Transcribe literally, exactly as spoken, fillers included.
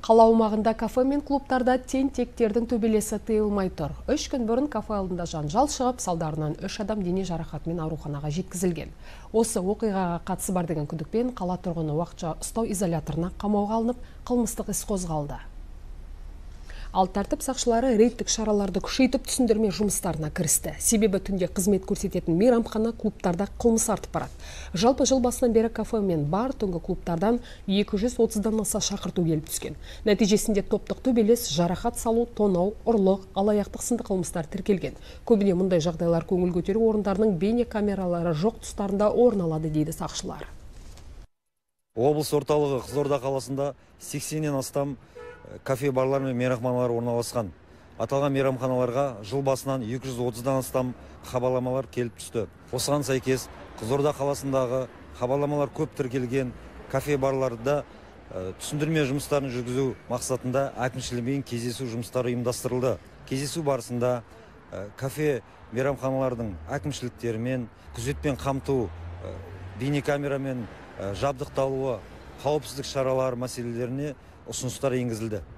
Қала аумағында кафе мен клубтарда тентектердің төбелесі тыйылмай тұр. Үш күн бұрын кафе алдында жанжал шығып, салдарынан үш адам дене жарақатымен ауруханаға жеткізілген. Осы оқиғаға қатысы бар деген күдікпен қала тұрғыны уақытша ұстау изоляторына қамауға алынып, қылмыстық іс қозғалды. Ал тәртіп сақшылары рейдтік шараларды күшейтіп түсіндірме жұмыстарына кірісті. Себебі түнде қызмет көрсететін мейрамхана клубтарда қылмыс артып барады. Жалпы жыл басынан бері кафе мен бар түнгі клубтардан екі жүз отыздан аса шақырту келіп түскен. Нәтижесінде топтық төбелес, жарақат салу, тонау, ұрлық, алаяқтық сынды қылмыстар тіркелген. Көбіне мұндай жағдайлар көңіл көтеру орындарының бейне камералары жоқ тұстарында орын алады дейді сақшылар. Облыс орталығы Қызылорда қаласында сексеннен астам кафе, барлар мен мейрамханалар орналасқан. Аталған мейрамханаларға жыл басынан екі жүз отыздан астам хабарламалар келіп түсті. Осыған сәйкес Қызылорда қаласындағы хабарламалар көп тіркелген кафе, барларда түсіндірме жұмыстарын жүргізу мақсатында әкімшілігімен кездесу жұмыстары ұйымдастырылды. Кездесу барысында кафе, мейрамханалардың әкімшіліктерімен күзетпен қамту, бейнекамерамен жабдықталуы, қауіпсіздік шаралары мәселелеріне ұсыныстар енгізілді.